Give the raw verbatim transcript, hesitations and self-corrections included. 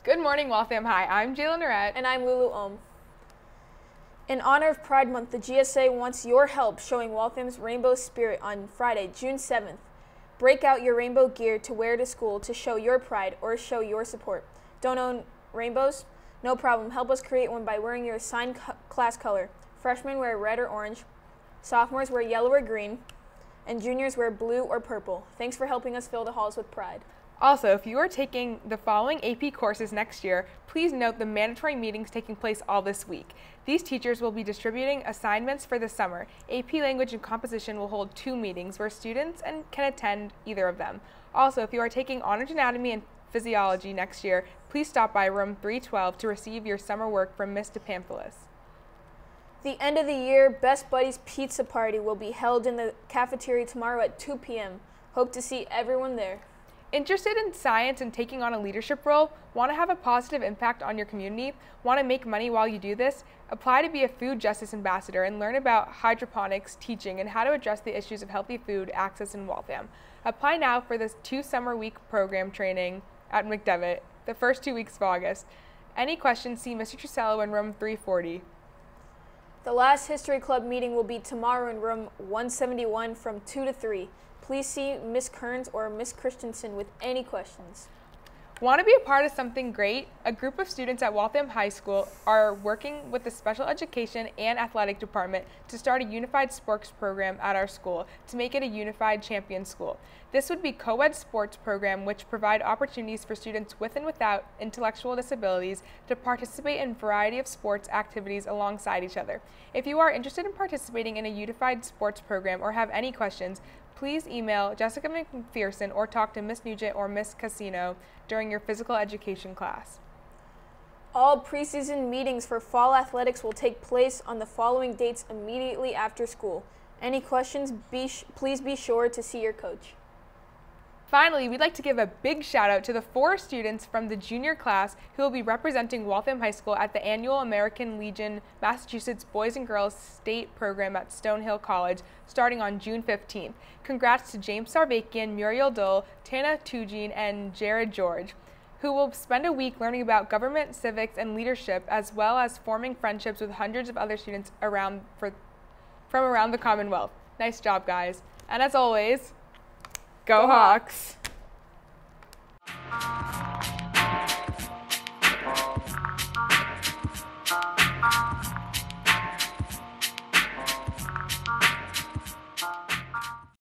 Good morning, Waltham High. I'm Jayla Norette. And I'm Lulu Ohm. In honor of Pride Month, the G S A wants your help showing Waltham's rainbow spirit on Friday, June seventh. Break out your rainbow gear to wear to school to show your pride or show your support. Don't own rainbows? No problem. Help us create one by wearing your assigned co- class color. Freshmen wear red or orange, sophomores wear yellow or green, and juniors wear blue or purple. Thanks for helping us fill the halls with pride. Also, if you are taking the following A P courses next year, please note the mandatory meetings taking place all this week. These teachers will be distributing assignments for the summer. A P Language and Composition will hold two meetings where students and can attend either of them. Also, if you are taking Honors Anatomy and Physiology next year, please stop by room three twelve to receive your summer work from Miz DePamphilis. The end of the year Best Buddies Pizza Party will be held in the cafeteria tomorrow at two p m Hope to see everyone there. Interested in science and taking on a leadership role? Want to have a positive impact on your community? Want to make money while you do this? Apply to be a food justice ambassador and learn about hydroponics, teaching, and how to address the issues of healthy food access in Waltham. Apply now for this two summer week program training at McDevitt, the first two weeks of August. Any questions, see Mister Trusello in room three forty. The last History Club meeting will be tomorrow in room one seventy-one from two to three. Please see Miz Kearns or Miz Christensen with any questions. Want to be a part of something great? A group of students at Waltham High School are working with the Special Education and Athletic Department to start a unified sports program at our school to make it a unified champion school. This would be co-ed sports program which provide opportunities for students with and without intellectual disabilities to participate in a variety of sports activities alongside each other. If you are interested in participating in a unified sports program or have any questions, please email Jessica McPherson or talk to Miz Nugent or Miz Casino during your physical education class. All preseason meetings for fall athletics will take place on the following dates immediately after school. Any questions, be sh- please be sure to see your coach. Finally, we'd like to give a big shout out to the four students from the junior class who will be representing Waltham High School at the annual American Legion Massachusetts Boys and Girls State Program at Stonehill College starting on June fifteenth. Congrats to James Sarvakian, Muriel Dull, Tana Tugene, and Jared George, who will spend a week learning about government, civics, and leadership, as well as forming friendships with hundreds of other students around for, from around the Commonwealth. Nice job, guys. And as always, Go Hawks!